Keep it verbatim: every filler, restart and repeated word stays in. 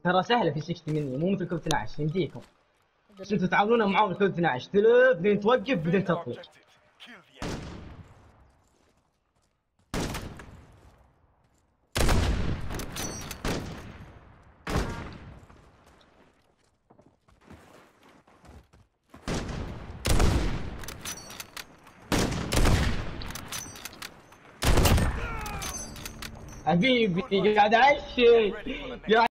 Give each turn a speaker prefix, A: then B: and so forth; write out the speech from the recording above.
A: ترى سهله في ستين مني، مو مثل كود اثناشر يمديكم. بس انتم تعاونون معاهم كود اثناشر، تلف بعدين توقف بعدين تطلق. حبيبي قاعد اعشي.